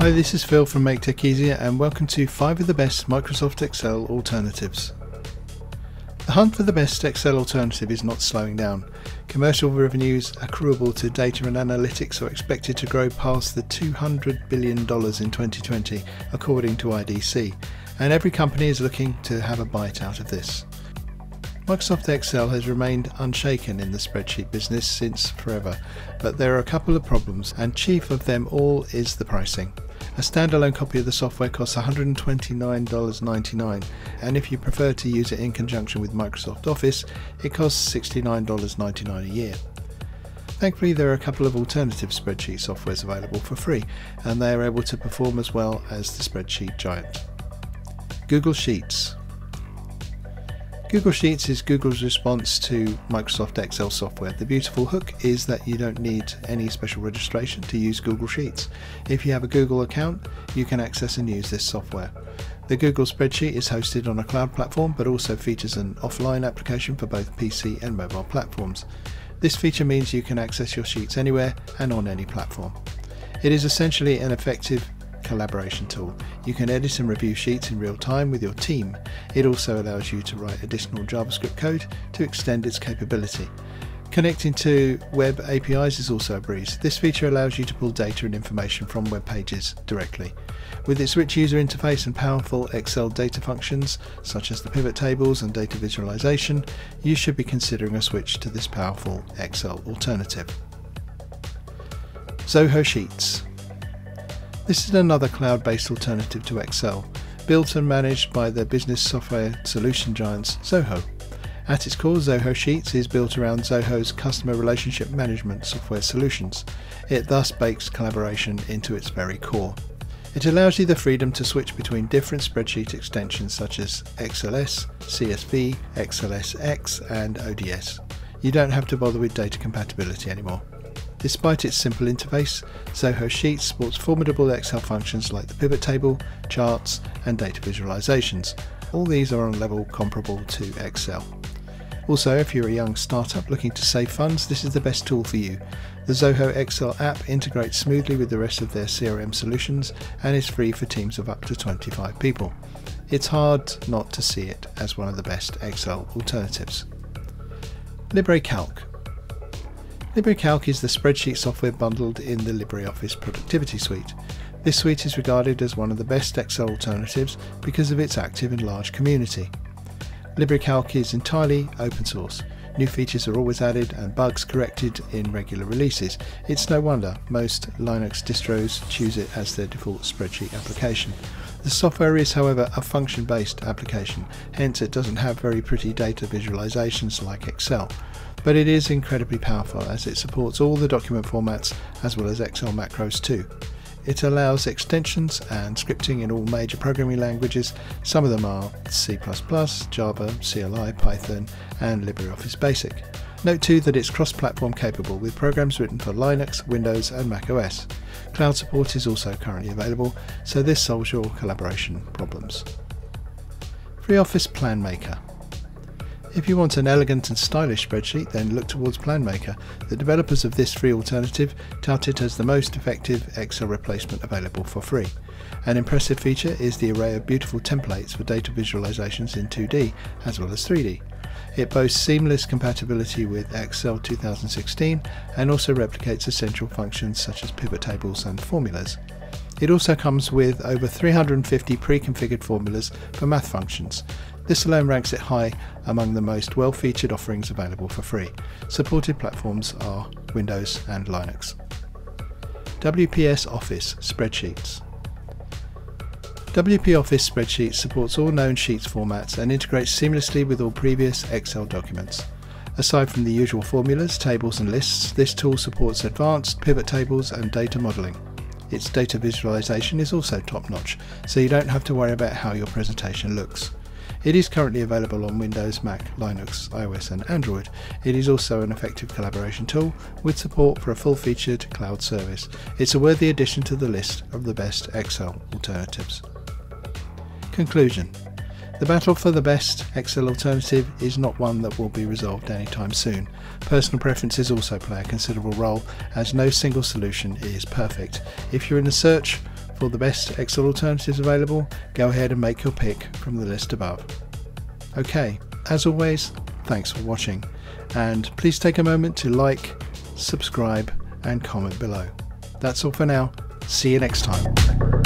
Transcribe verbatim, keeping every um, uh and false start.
Hi, this is Phil from Make Tech Easier and welcome to five of the best Microsoft Excel alternatives. The hunt for the best Excel alternative is not slowing down. Commercial revenues accruable to data and analytics are expected to grow past the two hundred billion dollars in twenty twenty, according to I D C, and every company is looking to have a bite out of this. Microsoft Excel has remained unshaken in the spreadsheet business since forever, but there are a couple of problems, and chief of them all is the pricing. A standalone copy of the software costs one hundred twenty-nine dollars and ninety-nine cents, and if you prefer to use it in conjunction with Microsoft Office, it costs sixty-nine dollars and ninety-nine cents a year. Thankfully, there are a couple of alternative spreadsheet softwares available for free, and they are able to perform as well as the spreadsheet giant. Google Sheets. Google Sheets is Google's response to Microsoft Excel software. The beautiful hook is that you don't need any special registration to use Google Sheets. If you have a Google account, you can access and use this software. The Google Spreadsheet is hosted on a cloud platform, but also features an offline application for both P C and mobile platforms. This feature means you can access your sheets anywhere and on any platform. It is essentially an effective collaboration tool. You can edit and review sheets in real time with your team. It also allows you to write additional JavaScript code to extend its capability. Connecting to web A P Is is also a breeze. This feature allows you to pull data and information from web pages directly. With its rich user interface and powerful Excel data functions, such as the pivot tables and data visualization, you should be considering a switch to this powerful Excel alternative. Zoho Sheets. This is another cloud-based alternative to Excel, built and managed by the business software solution giants Zoho. At its core, Zoho Sheets is built around Zoho's customer relationship management software solutions. It thus bakes collaboration into its very core. It allows you the freedom to switch between different spreadsheet extensions such as X L S, C S V, X L S X and O D S. You don't have to bother with data compatibility anymore. Despite its simple interface, Zoho Sheets supports formidable Excel functions like the pivot table, charts, and data visualizations. All these are on a level comparable to Excel. Also, if you're a young startup looking to save funds, this is the best tool for you. The Zoho Excel app integrates smoothly with the rest of their C R M solutions and is free for teams of up to twenty-five people. It's hard not to see it as one of the best Excel alternatives. LibreCalc. LibreCalc is the spreadsheet software bundled in the LibreOffice Productivity Suite. This suite is regarded as one of the best Excel alternatives because of its active and large community. LibreCalc is entirely open source. New features are always added and bugs corrected in regular releases. It's no wonder most Linux distros choose it as their default spreadsheet application. The software is, however, a function-based application, hence it doesn't have very pretty data visualizations like Excel. But it is incredibly powerful as it supports all the document formats as well as Excel macros too. It allows extensions and scripting in all major programming languages. Some of them are C plus plus, Java, C L I, Python and LibreOffice Basic. Note too that it's cross-platform capable with programs written for Linux, Windows and macOS. Cloud support is also currently available, so this solves your collaboration problems. FreeOffice PlanMaker. If you want an elegant and stylish spreadsheet, then look towards PlanMaker. The developers of this free alternative tout it as the most effective Excel replacement available for free. An impressive feature is the array of beautiful templates for data visualizations in two D as well as three D. It boasts seamless compatibility with Excel two thousand sixteen and also replicates essential functions such as pivot tables and formulas. It also comes with over three hundred fifty pre-configured formulas for math functions. This alone ranks it high among the most well-featured offerings available for free. Supported platforms are Windows and Linux. W P S Office Spreadsheets. W P Office Spreadsheets supports all known sheets formats and integrates seamlessly with all previous Excel documents. Aside from the usual formulas, tables and lists, this tool supports advanced pivot tables and data modeling. Its data visualization is also top-notch, so you don't have to worry about how your presentation looks. It is currently available on Windows, Mac, Linux, iOS and Android. It is also an effective collaboration tool with support for a full-featured cloud service. It's a worthy addition to the list of the best Excel alternatives. Conclusion. The battle for the best Excel alternative is not one that will be resolved anytime soon. Personal preferences also play a considerable role, as no single solution is perfect. If you're in the search for the best Excel alternatives available, go ahead and make your pick from the list above. Okay, as always, thanks for watching, and please take a moment to like, subscribe and comment below. That's all for now. See you next time.